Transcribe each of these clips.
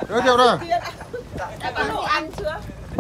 Giới thiệu đây. Đã có đồ ăn chưa?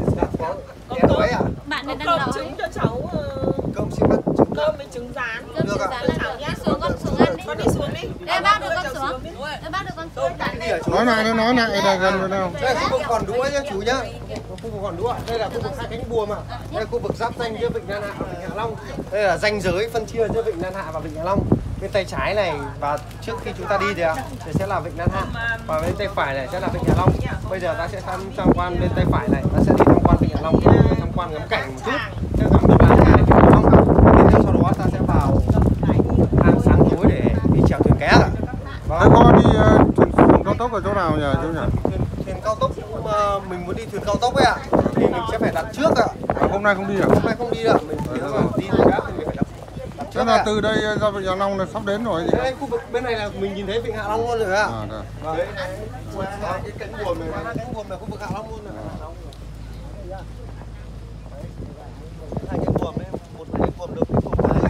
Bạn này đang cơm nấu trứng cho cháu. Cơm xin bắt trứng. Cơm với trứng rán. cơm trứng rán là được. Đi xuống con xuống ăn đi. Con đi xuống đi. Đây bác đưa con xuống. Đây bác đưa con xuống. Nói lại đây gần vào đâu. Đây là khu vực còn đũa nhá chú nhá. Khu vực còn đũa. Đây là khu vực hai cánh buồm mà. Đây là khu vực giáp danh giữa Vịnh Lan Hạ và Vịnh Hạ Long. Đây là ranh giới phân chia giữa Vịnh Lan Hạ và Vịnh Hạ Long. Bên tay trái này và trước khi chúng ta đi thì sẽ là Vịnh Lan Hạ và bên tay phải này sẽ là Vịnh Hạ Long. Bây giờ ta sẽ tham quan bên tay phải này, ta sẽ đi tham quan Vịnh Hạ Long, tham quan ngắm cảnh một chút. Sẽ ngắm được Lan Hạ này Vịnh Hạ Long. Tiếp theo sau đó ta sẽ vào ăn sáng tối để đi chèo thuyền ké. Thế có đi thuyền cao tốc ở chỗ nào nhỉ chú nhỉ? Thuyền cao tốc mà mình muốn đi thuyền cao tốc ấy ạ, thì mình sẽ phải đặt trước ạ. Hôm nay không đi à? Hôm nay không đi được, mình đi khác thì mình phải đặt trước. Thế là từ đây ra Vịnh Hạ Long là sắp đến rồi gì? Đây khu vực bên này là mình nhìn thấy Vịnh Hạ Long luôn rồi ạ. À, rồi. Vâng. Cái cánh buồm này, cánh buồm là khu vực Hạ Long luôn rồi. Hai cái buồm đấy, một cái buồm được, cái buồm hai.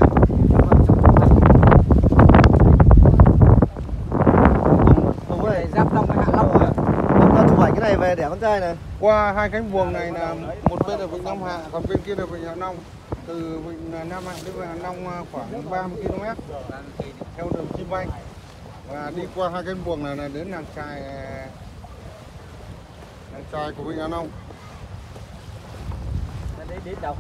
Buồm này giáp Long với Hạ Long rồi. Chúng ta chụp ảnh cái này về để con trai này. Qua hai cánh buồm này là một bên là Vịnh Nam Hạ, còn bên kia là Vịnh Hạ Long. Từ Vịnh Nam Hạ đến Vịnh Hạ Long khoảng 30 km theo đường chim bay. Và đi qua hai cánh buồm này là đến làng chài của Vịnh Hạ Long. Đến đâu?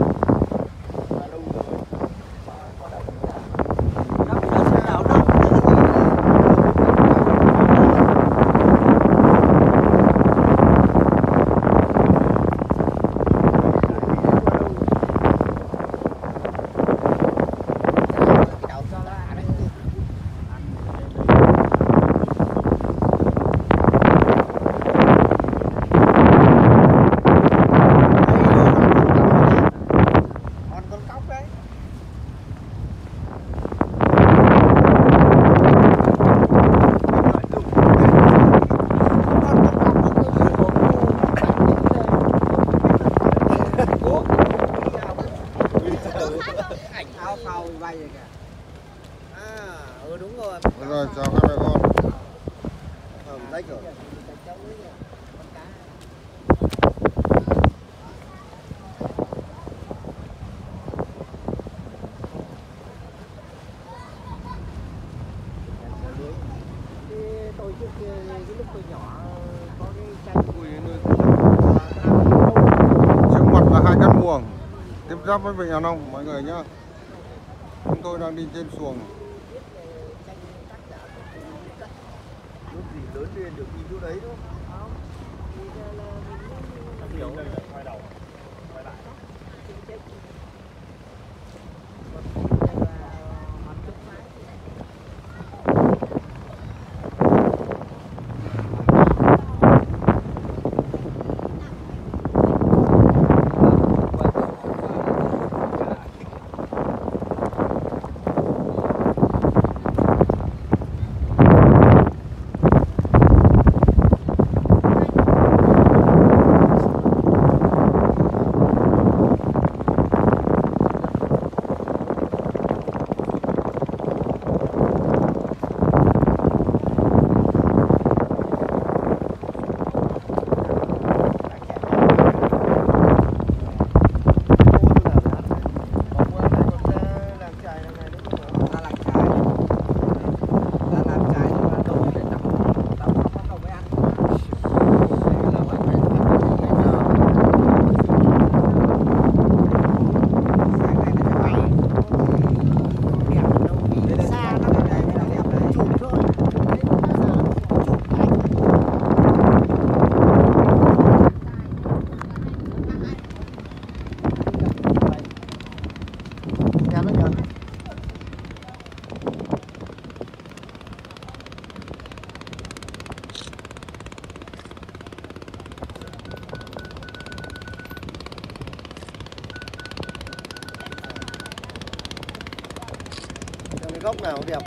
Rồi, chào các mẹ con. Đấy rồi. Tôi trước kia cái lúc tôi nhỏ có cái tranh cùi nuôi. Trước mặt là hai cánh buồm tiếp giáp với Vịnh Hạ Long mọi người nhá. Chúng tôi đang đi trên xuồng. Lúc gì lớn lên được đi chỗ đấy đúng không? Quay đầu, quay lại. Góc nào đẹp.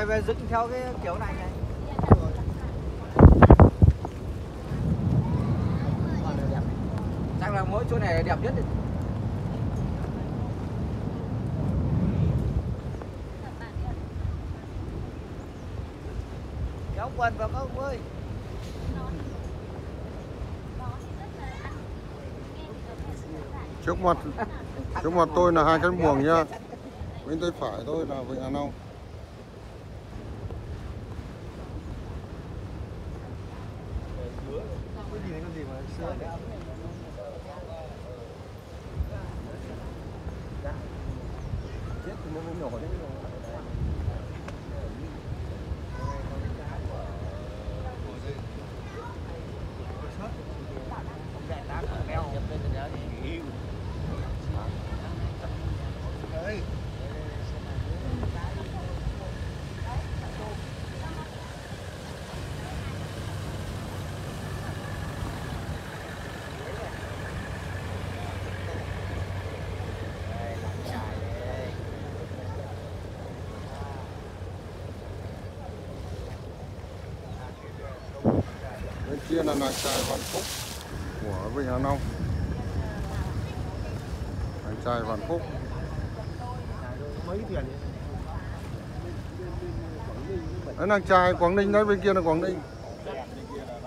về dựng theo cái kiểu này này. Chắc là mỗi chỗ này đẹp nhất. Kéo quần vào các ông ơi. Trước mặt tôi là hai cánh buồm nhá. Bên tay phải tôi là Vịnh Hạ Long. Bên kia là làng chài Vạn Phúc của Vịnh Hạ Long. Làng chài Vạn Phúc. Đấy làng chài Quảng Ninh đấy, bên kia là Quảng Ninh.